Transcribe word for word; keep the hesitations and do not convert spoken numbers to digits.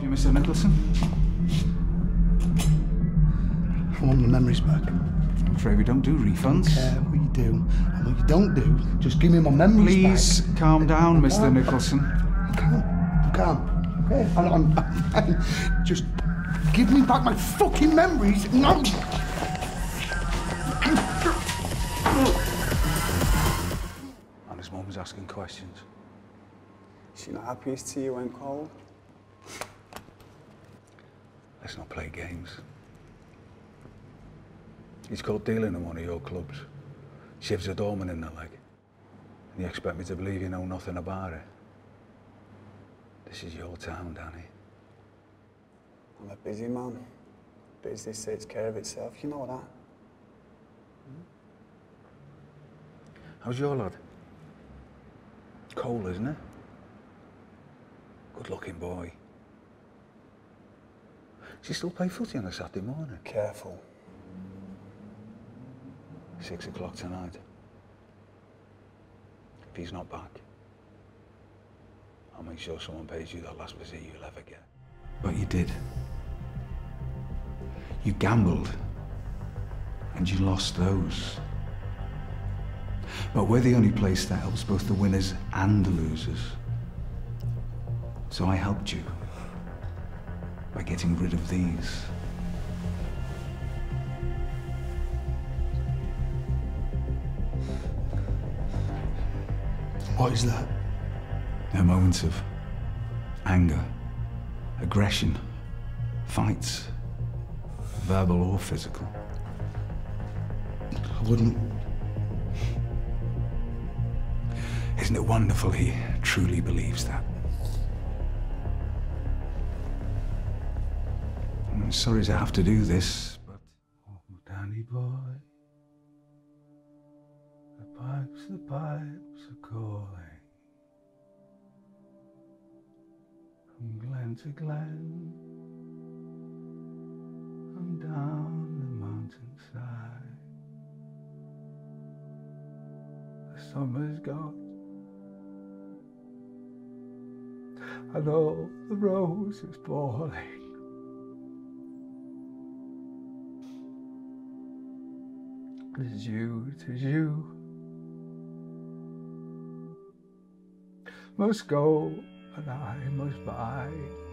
help you, Mister Nicholson? I want my memories back. I'm afraid we don't do refunds. I don't care what you do and what you don't do. Just give me my memories Please back. calm down, I'm Mister calm. Nicholson. I'm calm. I'm calm. Okay? I'm, I'm, I'm fine. Just give me back my fucking memories. No. And his mum was asking questions. Is she not happy his tea went cold? Let's not play games. He's caught dealing in one of your clubs. Shivs a doorman in the leg. And you expect me to believe you know nothing about it? This is your town, Danny. I'm a busy man. Business takes care of itself, you know that. How's your lad? Cole, isn't it? Good-looking boy. Does he still play footy on a Saturday morning? Careful. Six o'clock tonight. If he's not back, I'll make sure someone pays you the last visit you'll ever get. But you did. You gambled, and you lost those. But we're the only place that helps both the winners and the losers. So I helped you by getting rid of these. What is that? They're moments of anger, aggression, fights, verbal or physical. I wouldn't. Isn't it wonderful he truly believes that? I'm sorry to have to do this, but... Oh, Danny boy, the pipes, the pipes are calling. From glen to glen, and down the mountainside. The summer's gone, and all the rose is falling. Tis you, tis you must go, and I must bide.